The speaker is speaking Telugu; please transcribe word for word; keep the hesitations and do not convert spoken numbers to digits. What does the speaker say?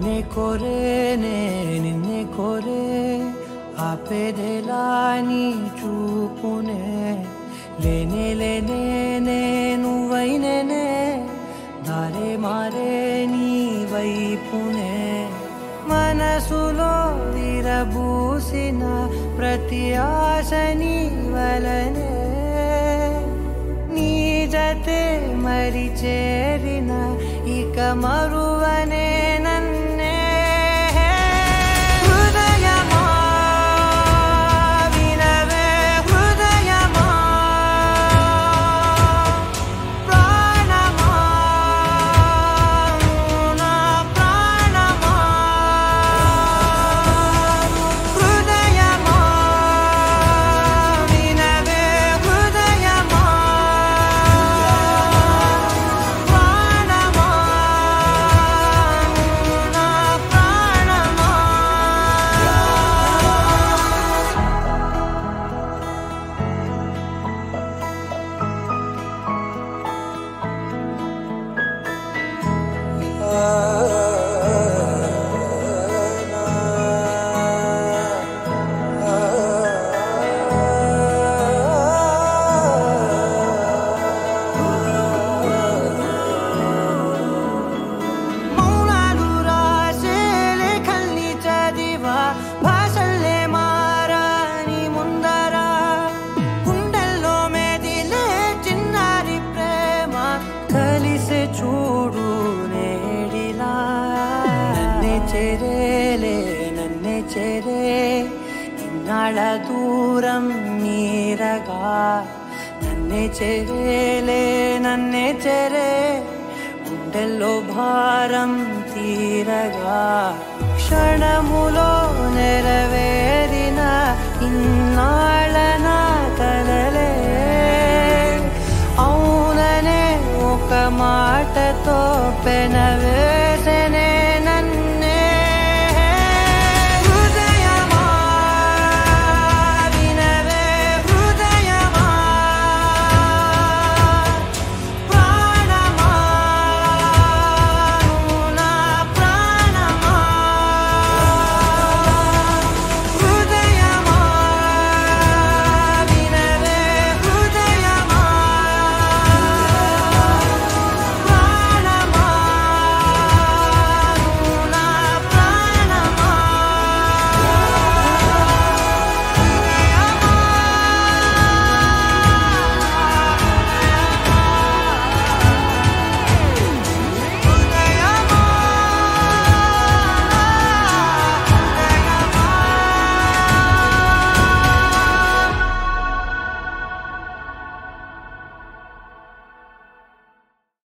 నిన్నే కోరేనే నిన్నే కోరే ఆపేదెలా నీ చూపునే లేనే లేనే నువ్వైనేనే దారే మారే నీ వైపునే మనసులో విరబూసిన ప్రతి ఆశ నీ వలనే నీ జతే మరి చేరిన ఇక మరువనే నన్నే చూడు నేడిలా నన్నే చేరేలే నన్నే చేరే ఇన్నాళ్ళ దూరం నీరగా నన్నే చేరేలే నన్నే చేరే గుండెల్లో భారం తీరగా క్షణములో నెరవేరిన ఇన్నాళ్ళ నా కలలే అవుననే ఒక మాటతో పెనవే